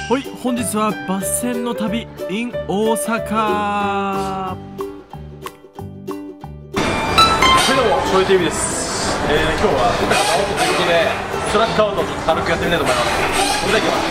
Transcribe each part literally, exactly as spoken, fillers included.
はい、本日はバス線の旅 in 大阪。はい、どうも、醤油 ティーブイ です。えー、今日は歌が直人ということで、ストラックアウトをちょっと軽くやってみたいと思います。それではいきます。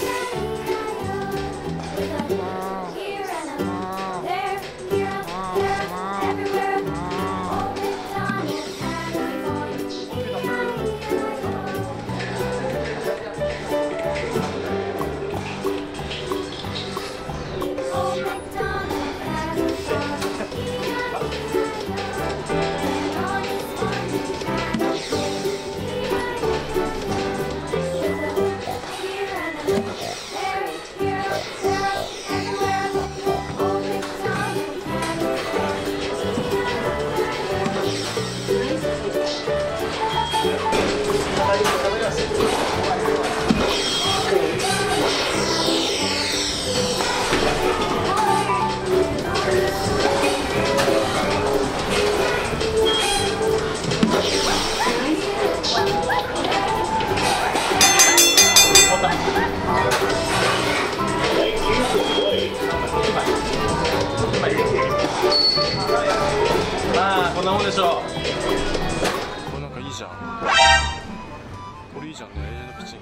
まあこんなもんでしょう。これなんかいいじゃん。これいいじゃんね、エージェントピッチン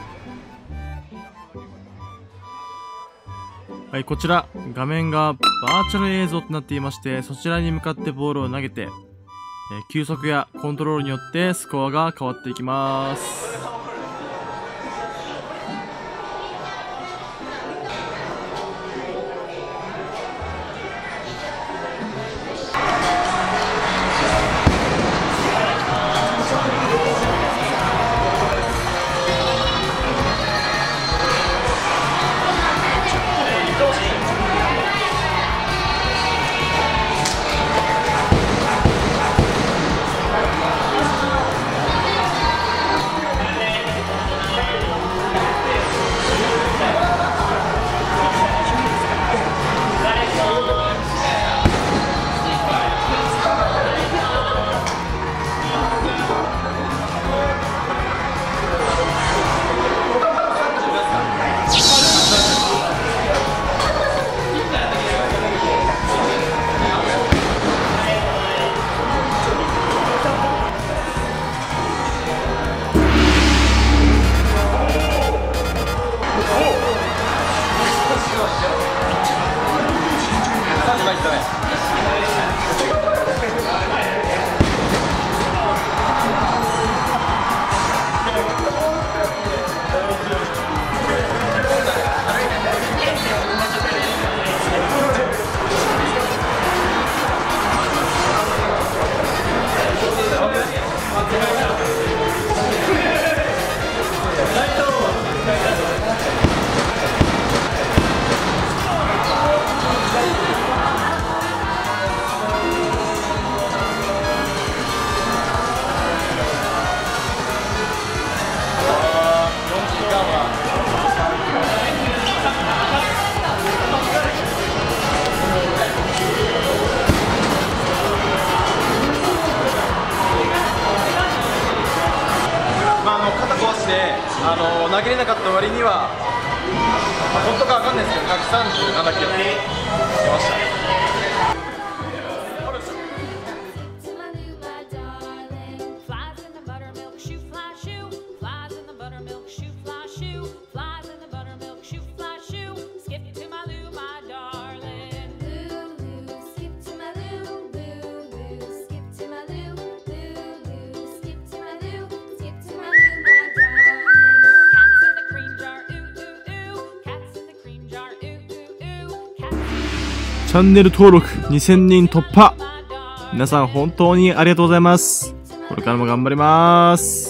グ。はい、こちら画面がバーチャル映像となっていまして、そちらに向かってボールを投げて、えー、球速やコントロールによってスコアが変わっていきます。あの投げれなかった割には、まあ、本当かわかんないですけどひゃくさんじゅうななキロ出ましたね。チャンネル登録にせんにん突破。皆さん本当にありがとうございます。これからも頑張ります。